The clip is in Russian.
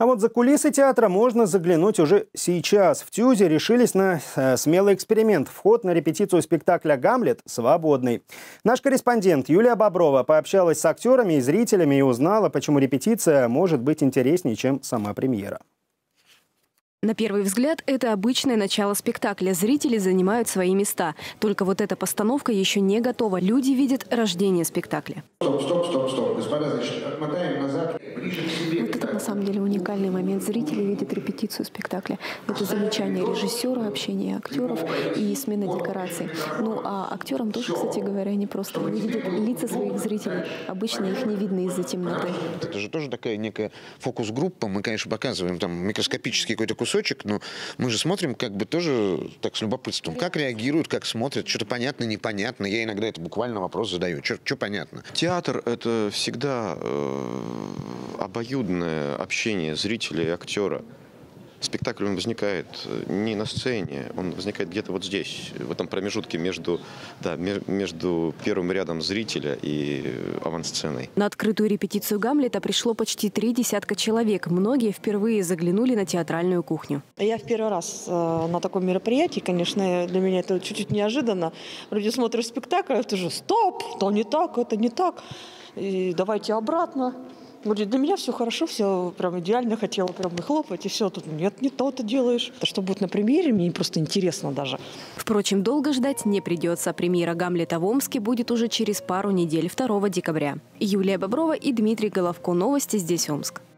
А вот за кулисы театра можно заглянуть уже сейчас. В ТЮЗе решились на смелый эксперимент. Вход на репетицию спектакля «Гамлет» свободный. Наш корреспондент Юлия Боброва пообщалась с актерами и зрителями и узнала, почему репетиция может быть интереснее, чем сама премьера. На первый взгляд, это обычное начало спектакля. Зрители занимают свои места. Только вот эта постановка еще не готова. Люди видят рождение спектакля. Стоп. Господа, значит, отмотаем назад. Ближе к себе. Вот это на самом деле уникальный момент. Зрители видят репетицию спектакля. Это замечание режиссера, общение актеров и смена декораций. Ну а актерам тоже, кстати говоря, не просто. Они видят лица своих зрителей. Обычно их не видно из-за темноты. Это же тоже такая некая фокус-группа. Мы, конечно, показываем там микроскопический какой-то кусочек, но мы же смотрим как бы тоже так с любопытством. Как реагируют, как смотрят, что-то понятно, непонятно. Я иногда это буквально вопрос задаю. Что понятно? Театр – это всегда обоюдное общение зрителя и актера. Спектакль, он возникает не на сцене, он возникает где-то вот здесь, в этом промежутке между первым рядом зрителя и авансценой. На открытую репетицию «Гамлета» пришло почти 30 человек. Многие впервые заглянули на театральную кухню. Я в первый раз на таком мероприятии, конечно, для меня это чуть-чуть неожиданно. Вроде смотришь спектакль, это же стоп, то не так, это не так. И давайте обратно. Вроде для меня все хорошо, все прям идеально, хотела прям и хлопать, и все. Тут нет, не то ты делаешь. Что будет на премьере, мне просто интересно даже. Впрочем, долго ждать не придется. Премьера «Гамлета» в Омске будет уже через пару недель, 2 декабря. Юлия Боброва и Дмитрий Головко. Новости здесь Омск.